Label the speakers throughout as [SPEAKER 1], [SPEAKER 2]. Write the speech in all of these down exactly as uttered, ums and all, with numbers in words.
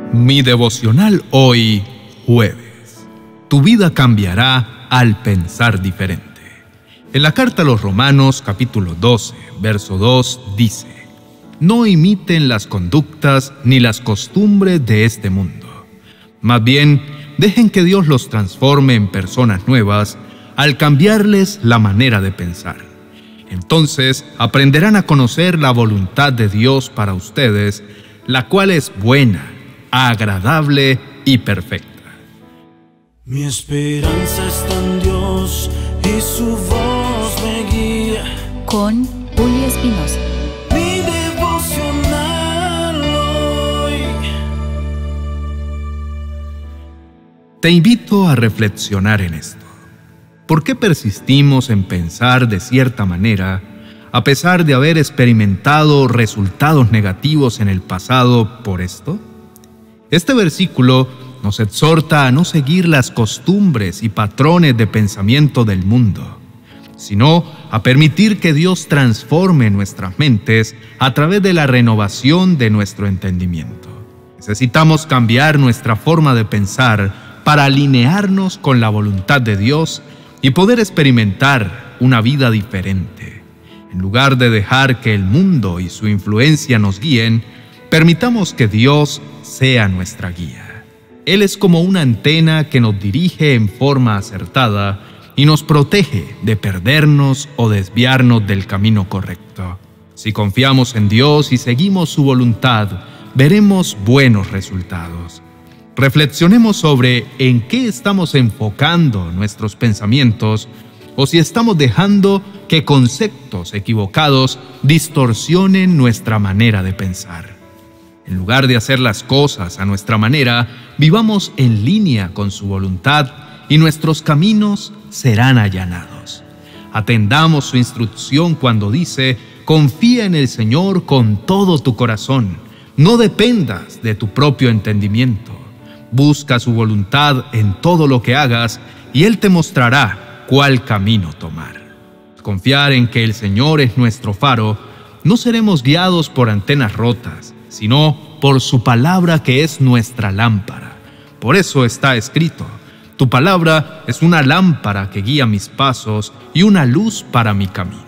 [SPEAKER 1] Mi devocional hoy, jueves. Tu vida cambiará al pensar diferente. En la carta a los Romanos, capítulo doce, verso dos, dice: No imiten las conductas ni las costumbres de este mundo. Más bien, dejen que Dios los transforme en personas nuevas al cambiarles la manera de pensar. Entonces aprenderán a conocer la voluntad de Dios para ustedes, la cual es buena, agradable y perfecta.
[SPEAKER 2] Mi esperanza está en Dios y su voz me guía.
[SPEAKER 3] Con Julio Espinosa.
[SPEAKER 2] Mi devocional hoy.
[SPEAKER 1] Te invito a reflexionar en esto. ¿Por qué persistimos en pensar de cierta manera a pesar de haber experimentado resultados negativos en el pasado por esto? Este versículo nos exhorta a no seguir las costumbres y patrones de pensamiento del mundo, sino a permitir que Dios transforme nuestras mentes a través de la renovación de nuestro entendimiento. Necesitamos cambiar nuestra forma de pensar para alinearnos con la voluntad de Dios y poder experimentar una vida diferente. En lugar de dejar que el mundo y su influencia nos guíen, permitamos que Dios sea nuestra guía. Él es como una antena que nos dirige en forma acertada y nos protege de perdernos o desviarnos del camino correcto. Si confiamos en Dios y seguimos su voluntad, veremos buenos resultados. Reflexionemos sobre en qué estamos enfocando nuestros pensamientos o si estamos dejando que conceptos equivocados distorsionen nuestra manera de pensar. En lugar de hacer las cosas a nuestra manera, vivamos en línea con su voluntad y nuestros caminos serán allanados. Atendamos su instrucción cuando dice: confía en el Señor con todo tu corazón, no dependas de tu propio entendimiento. Busca su voluntad en todo lo que hagas y Él te mostrará cuál camino tomar. Confiar en que el Señor es nuestro faro, no seremos guiados por antenas rotas, sino por su palabra que es nuestra lámpara. Por eso está escrito: tu palabra es una lámpara que guía mis pasos y una luz para mi camino.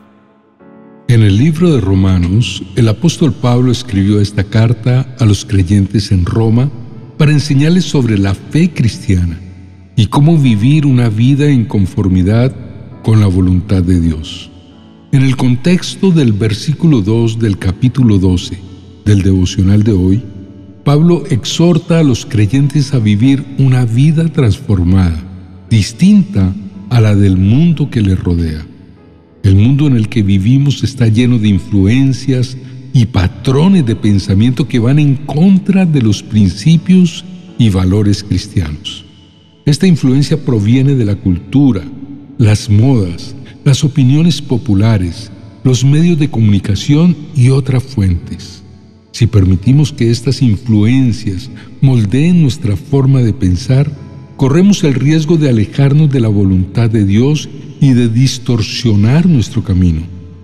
[SPEAKER 4] En el libro de Romanos, el apóstol Pablo escribió esta carta a los creyentes en Roma para enseñarles sobre la fe cristiana y cómo vivir una vida en conformidad con la voluntad de Dios. En el contexto del versículo dos del capítulo doce del devocional de hoy, Pablo exhorta a los creyentes a vivir una vida transformada, distinta a la del mundo que les rodea. El mundo en el que vivimos está lleno de influencias y patrones de pensamiento que van en contra de los principios y valores cristianos. Esta influencia proviene de la cultura, las modas, las opiniones populares, los medios de comunicación y otras fuentes. Si permitimos que estas influencias moldeen nuestra forma de pensar, corremos el riesgo de alejarnos de la voluntad de Dios y de distorsionar nuestro camino.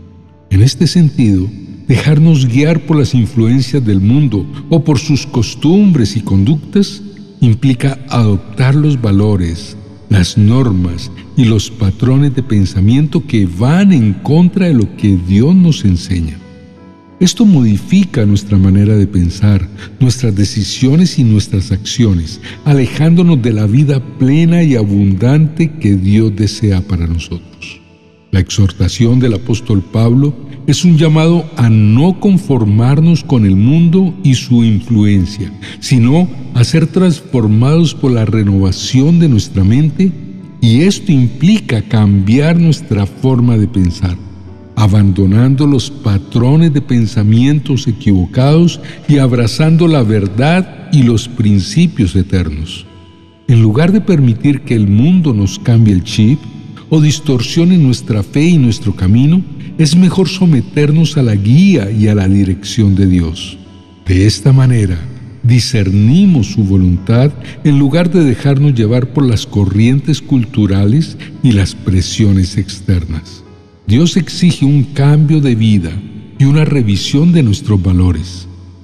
[SPEAKER 4] En este sentido, dejarnos guiar por las influencias del mundo o por sus costumbres y conductas implica adoptar los valores, las normas y los patrones de pensamiento que van en contra de lo que Dios nos enseña. Esto modifica nuestra manera de pensar, nuestras decisiones y nuestras acciones, alejándonos de la vida plena y abundante que Dios desea para nosotros. La exhortación del apóstol Pablo es un llamado a no conformarnos con el mundo y su influencia, sino a ser transformados por la renovación de nuestra mente, y esto implica cambiar nuestra forma de pensar, abandonando los patrones de pensamientos equivocados y abrazando la verdad y los principios eternos. En lugar de permitir que el mundo nos cambie el chip o distorsione nuestra fe y nuestro camino, es mejor someternos a la guía y a la dirección de Dios. De esta manera, discernimos su voluntad en lugar de dejarnos llevar por las corrientes culturales y las presiones externas. Dios exige un cambio de vida y una revisión de nuestros valores.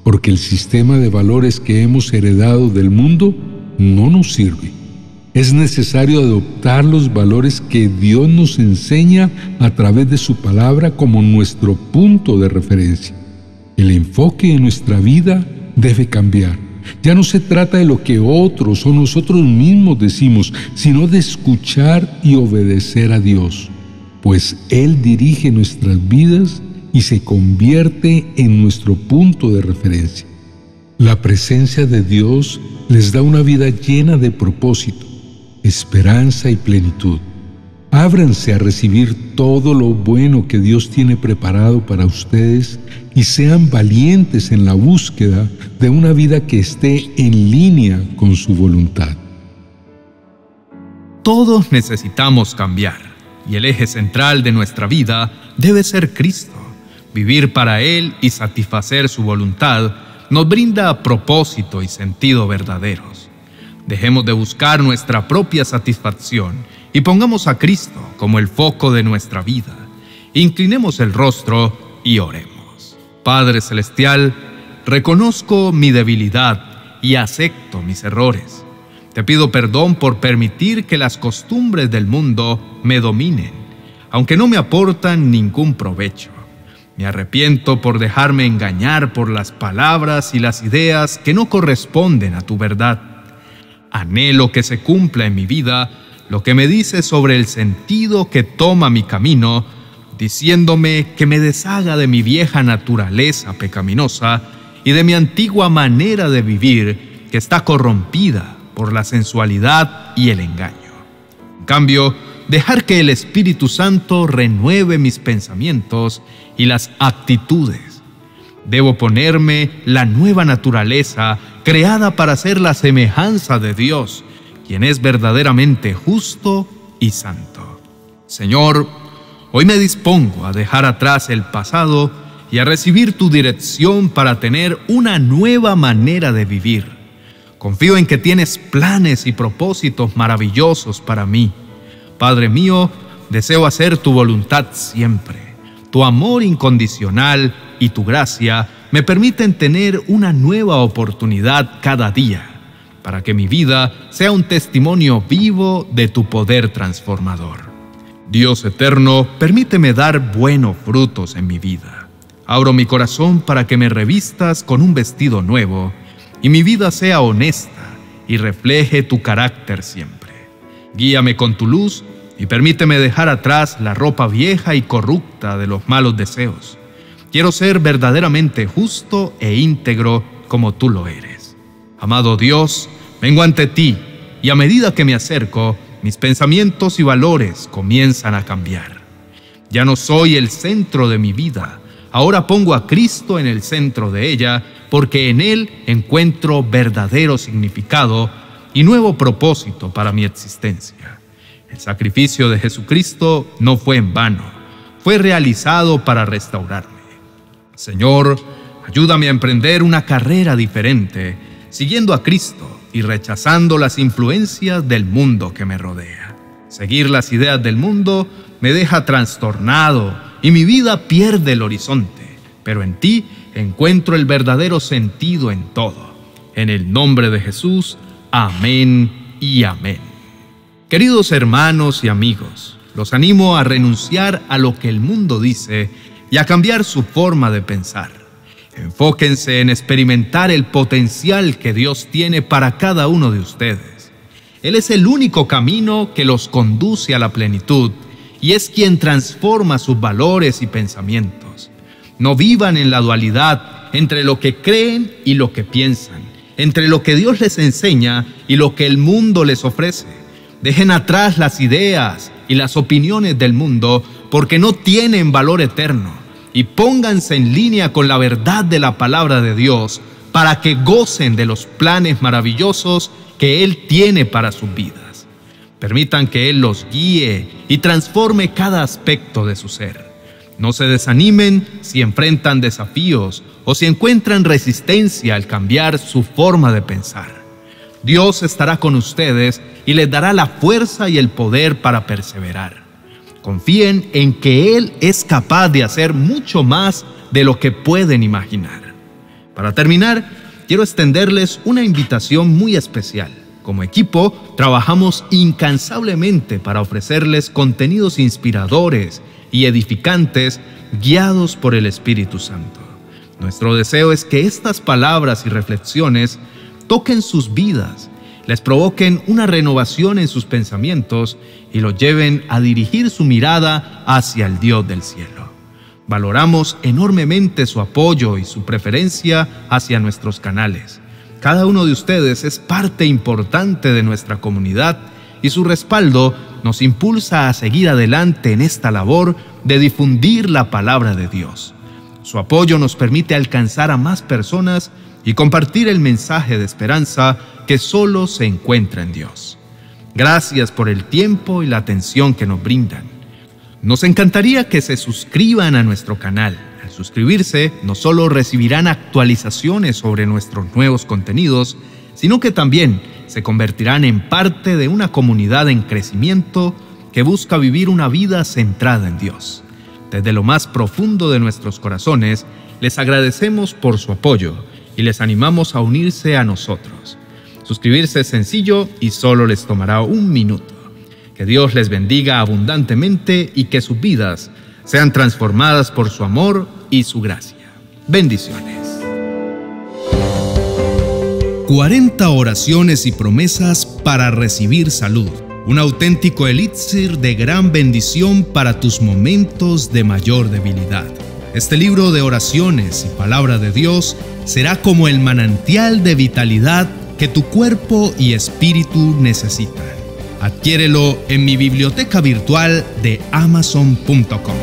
[SPEAKER 4] porque el sistema de valores que hemos heredado del mundo no nos sirve. Es necesario adoptar los valores que Dios nos enseña a través de su palabra como nuestro punto de referencia. El enfoque en nuestra vida debe cambiar. Ya no se trata de lo que otros o nosotros mismos decimos, sino de escuchar y obedecer a Dios, pues Él dirige nuestras vidas y se convierte en nuestro punto de referencia. La presencia de Dios les da una vida llena de propósito, esperanza y plenitud. Ábranse a recibir todo lo bueno que Dios tiene preparado para ustedes y sean valientes en la búsqueda de una vida que esté en línea con su voluntad.
[SPEAKER 1] Todos necesitamos cambiar, y el eje central de nuestra vida debe ser Cristo. Vivir para Él y satisfacer su voluntad nos brinda propósito y sentido verdaderos. Dejemos de buscar nuestra propia satisfacción y pongamos a Cristo como el foco de nuestra vida. Inclinemos el rostro y oremos. Padre Celestial, reconozco mi debilidad y acepto mis errores. Te pido perdón por permitir que las costumbres del mundo me dominen, aunque no me aportan ningún provecho. Me arrepiento por dejarme engañar por las palabras y las ideas que no corresponden a tu verdad. Anhelo que se cumpla en mi vida lo que me dice sobre el sentido que toma mi camino, diciéndome que me deshaga de mi vieja naturaleza pecaminosa y de mi antigua manera de vivir que está corrompida por la sensualidad y el engaño. En cambio, dejar que el Espíritu Santo renueve mis pensamientos y las actitudes. Debo ponerme la nueva naturaleza creada para ser la semejanza de Dios, quien es verdaderamente justo y santo. Señor, hoy me dispongo a dejar atrás el pasado y a recibir tu dirección para tener una nueva manera de vivir. Confío en que tienes planes y propósitos maravillosos para mí. Padre mío, deseo hacer tu voluntad siempre. Tu amor incondicional y tu gracia me permiten tener una nueva oportunidad cada día, para que mi vida sea un testimonio vivo de tu poder transformador. Dios eterno, permíteme dar buenos frutos en mi vida. Abro mi corazón para que me revistas con un vestido nuevo y mi vida sea honesta y refleje tu carácter siempre. Guíame con tu luz y permíteme dejar atrás la ropa vieja y corrupta de los malos deseos. Quiero ser verdaderamente justo e íntegro como tú lo eres. Amado Dios, vengo ante ti y a medida que me acerco, mis pensamientos y valores comienzan a cambiar. Ya no soy el centro de mi vida, ahora pongo a Cristo en el centro de ella, porque en Él encuentro verdadero significado y nuevo propósito para mi existencia. El sacrificio de Jesucristo no fue en vano, fue realizado para restaurarme. Señor, ayúdame a emprender una carrera diferente, siguiendo a Cristo y rechazando las influencias del mundo que me rodea. Seguir las ideas del mundo me deja trastornado y mi vida pierde el horizonte, pero en ti encuentro el verdadero sentido en todo. En el nombre de Jesús, amén y amén. Queridos hermanos y amigos, los animo a renunciar a lo que el mundo dice y a cambiar su forma de pensar. Enfóquense en experimentar el potencial que Dios tiene para cada uno de ustedes. Él es el único camino que los conduce a la plenitud y es quien transforma sus valores y pensamientos. No vivan en la dualidad entre lo que creen y lo que piensan, entre lo que Dios les enseña y lo que el mundo les ofrece. Dejen atrás las ideas y las opiniones del mundo porque no tienen valor eterno, y pónganse en línea con la verdad de la palabra de Dios para que gocen de los planes maravillosos que Él tiene para sus vidas. Permitan que Él los guíe y transforme cada aspecto de su ser. No se desanimen si enfrentan desafíos o si encuentran resistencia al cambiar su forma de pensar. Dios estará con ustedes y les dará la fuerza y el poder para perseverar. Confíen en que Él es capaz de hacer mucho más de lo que pueden imaginar. Para terminar, quiero extenderles una invitación muy especial. Como equipo, trabajamos incansablemente para ofrecerles contenidos inspiradores y edificantes guiados por el Espíritu Santo. Nuestro deseo es que estas palabras y reflexiones toquen sus vidas, les provoquen una renovación en sus pensamientos y los lleven a dirigir su mirada hacia el Dios del cielo. Valoramos enormemente su apoyo y su preferencia hacia nuestros canales. Cada uno de ustedes es parte importante de nuestra comunidad y su respaldo nos impulsa a seguir adelante en esta labor de difundir la palabra de Dios. Su apoyo nos permite alcanzar a más personas y compartir el mensaje de esperanza que solo se encuentra en Dios. Gracias por el tiempo y la atención que nos brindan. Nos encantaría que se suscriban a nuestro canal. Al suscribirse, no solo recibirán actualizaciones sobre nuestros nuevos contenidos, sino que también se convertirán en parte de una comunidad en crecimiento que busca vivir una vida centrada en Dios. Desde lo más profundo de nuestros corazones, les agradecemos por su apoyo y les animamos a unirse a nosotros. Suscribirse es sencillo y solo les tomará un minuto. Que Dios les bendiga abundantemente y que sus vidas sean transformadas por su amor y su gracia. Bendiciones. cuarenta oraciones y promesas para recibir salud. Un auténtico elixir de gran bendición para tus momentos de mayor debilidad. Este libro de oraciones y palabra de Dios será como el manantial de vitalidad que tu cuerpo y espíritu necesitan. Adquiérelo en mi biblioteca virtual de amazon punto com.